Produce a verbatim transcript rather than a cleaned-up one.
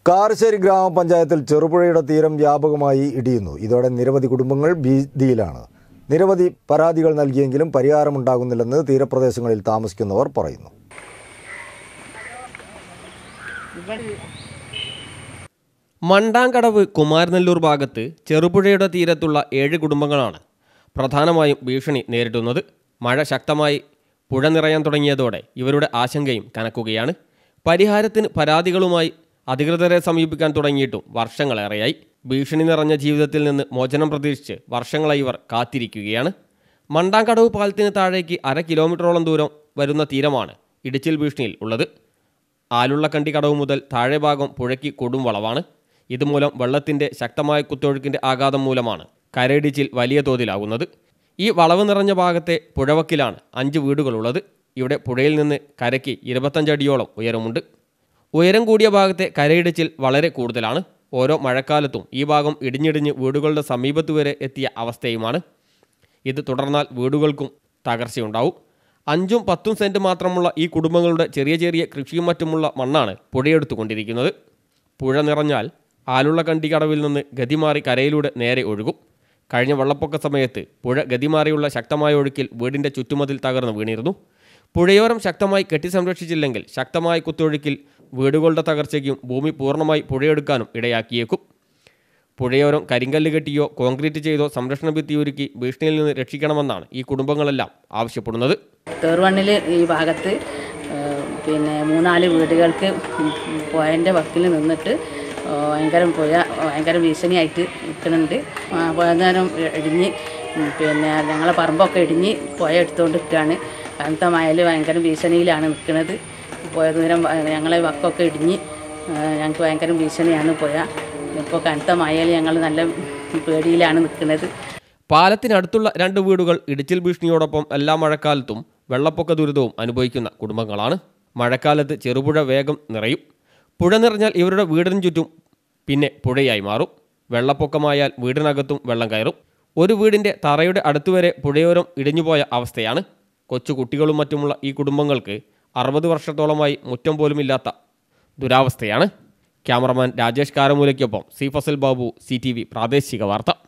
കാരശ്ശേരി ഗ്രാമപഞ്ചായത്തിൽ ചെറുപുഴയുടെ തീരം വ്യാപകമായി ഇടിയുന്നു. ഇതോടെ നിരവധി കുടുംബങ്ങൾ ഭീതിയിലാണ്. നിരവധി പരാതികൾ നൽകിയെങ്കിലും പരിഹാരമുണ്ടാകുന്നില്ലെന്ന് തീരപ്രദേശങ്ങളിൽ താമസിക്കുന്നവർ പറയുന്നു. മണ്ടാങ്കടവ് കുമാരനെല്ലൂർ ഭാഗത്ത് ചെറുപുഴയുടെ തീരത്തുള്ള ഏഴ് കുടുംബങ്ങളാണ് പ്രധാനമായും ഭീഷണി നേരിടുന്നത്. മഴ ശക്തമായി പുഴ നിറയാൻ തുടങ്ങിയതോടെ ഇവരുടെ ആശങ്കയും കനക്കുകയാണ്. പരിഹാരത്തിന് പരാതികളുമായി അധികൃതരെ സമീപിക്കാൻ തുടങ്ങിയിട്ടും വർഷങ്ങളേറെയായി. ഭീഷണി നിറഞ്ഞ ജീവിതത്തിൽ നിന്ന് മോചനം പ്രതീക്ഷിച്ച് വർഷങ്ങളായി ഇവർ കാത്തിരിക്കുകയാണ്. മണ്ടാങ്കടവ് പാലത്തിന് താഴേക്ക് അര കിലോമീറ്ററോളം ദൂരം വരുന്ന തീരമാണ് ഇടിച്ചിൽ ഭീഷണിയിൽ ഉള്ളത്. ആലുള്ളക്കണ്ടി കടവ് മുതൽ താഴെ ഭാഗം പുഴയ്ക്ക് കൊടും വളവാണ്. ഇതുമൂലം വെള്ളത്തിൻ്റെ ശക്തമായ കുത്തൊഴുക്കിൻ്റെ ആഘാതം മൂലമാണ് കരയിടിച്ചിൽ വലിയ തോതിലാകുന്നത്. ഈ വളവ് നിറഞ്ഞ ഭാഗത്തെ പുഴവക്കിലാണ് അഞ്ച് വീടുകളുള്ളത്. ഇവിടെ പുഴയിൽ നിന്ന് കരയ്ക്ക് ഇരുപത്തഞ്ചടിയോളം ഉയരമുണ്ട്. ഉയരം കൂടിയ ഭാഗത്തെ കരയിടിച്ചിൽ വളരെ കൂടുതലാണ്. ഓരോ മഴക്കാലത്തും ഈ ഭാഗം ഇടിഞ്ഞിടിഞ്ഞ് വീടുകളുടെ സമീപത്ത് വരെ എത്തിയ അവസ്ഥയുമാണ്. ഇത് തുടർന്നാൽ വീടുകൾക്കും തകർച്ചയുണ്ടാവും. അഞ്ചും പത്തും സെൻറ്റ് മാത്രമുള്ള ഈ കുടുംബങ്ങളുടെ ചെറിയ ചെറിയ കൃഷിയും മറ്റുമുള്ള മണ്ണാണ് പുഴയെടുത്തുകൊണ്ടിരിക്കുന്നത്. പുഴ നിറഞ്ഞാൽ ആലുള്ളക്കണ്ടി കടവിൽ നിന്ന് ഗതിമാറി കരയിലൂടെ നേരെ ഒഴുകും. കഴിഞ്ഞ വെള്ളപ്പൊക്ക സമയത്ത് പുഴ ഗതിമാറിയുള്ള ശക്തമായ ഒഴുക്കിൽ വീടിൻ്റെ ചുറ്റുമതിൽ തകർന്ന് വീണിരുന്നു. പുഴയോരം ശക്തമായി കെട്ടി സംരക്ഷിച്ചില്ലെങ്കിൽ ശക്തമായ കുത്തൊഴുക്കിൽ വീടുകളുടെ തകർച്ചയ്ക്കും ഭൂമി പൂർണ്ണമായി പുഴയെടുക്കാനും ഇടയാക്കിയേക്കും. പുഴയോരം കരിങ്കല്ല് കെട്ടിയോ കോൺക്രീറ്റ് ചെയ്തോ സംരക്ഷണ ഭിത്തി ഒരുക്കി ഭീഷണിയിൽ നിന്ന് രക്ഷിക്കണമെന്നാണ് ഈ കുടുംബങ്ങളെല്ലാം ആവശ്യപ്പെടുന്നത്. തേർവണ്ണിൽ ഈ ഭാഗത്ത് പിന്നെ മൂന്നാല് വീടുകൾക്ക് പുഴൻ്റെ വക്കിൽ നിന്നിട്ട് ഭയങ്കര പുഴ ഭയങ്കര ഭീഷണിയായിട്ട് നിൽക്കുന്നുണ്ട്. പുഴ നേരം ഇടിഞ്ഞ് പിന്നെ ഞങ്ങളെ പറമ്പൊക്കെ ഇടിഞ്ഞ് പുഴ എടുത്തുകൊണ്ട് നിൽക്കുകയാണ്. കനത്ത മഴയിൽ ഭയങ്കര ഭീഷണിയിലാണ് നിൽക്കുന്നത്. പുഴ ദൂരം ഞങ്ങളെ വക്കൊക്കെ ഇടിഞ്ഞ് ഞങ്ങൾക്ക് ഭയങ്കര ഭീഷണിയാണ് പുഴ. ഇപ്പോൾ കനത്ത മഴയിൽ ഞങ്ങൾ നല്ല പേടിയിലാണ് നിൽക്കുന്നത്. പാലത്തിനടുത്തുള്ള രണ്ട് വീടുകൾ ഇടിച്ചിൽ ഭീഷണിയോടൊപ്പം എല്ലാ മഴക്കാലത്തും വെള്ളപ്പൊക്ക ദുരിതവും അനുഭവിക്കുന്ന കുടുംബങ്ങളാണ്. മഴക്കാലത്ത് ചെറുപുഴ വേഗം നിറയും. പുഴ നിറഞ്ഞാൽ ഇവരുടെ വീടിന് ചുറ്റും പിന്നെ പുഴയായി മാറും. വെള്ളപ്പൊക്കമായാൽ വീടിനകത്തും വെള്ളം കയറും. ഒരു വീടിൻ്റെ തറയുടെ അടുത്തുവരെ പുഴയോരം ഇടിഞ്ഞുപോയ അവസ്ഥയാണ്. കൊച്ചു കുട്ടികളും മറ്റുമുള്ള ഈ കുടുംബങ്ങൾക്ക് അറുപത് വർഷത്തോളമായി മുറ്റം പോലുമില്ലാത്ത ദുരാവസ്ഥയാണ്. ക്യാമറമാൻ രാജേഷ് കാരമൂലയ്ക്കൊപ്പം C Fasal Babu, C T V പ്രാദേശിക വാർത്ത.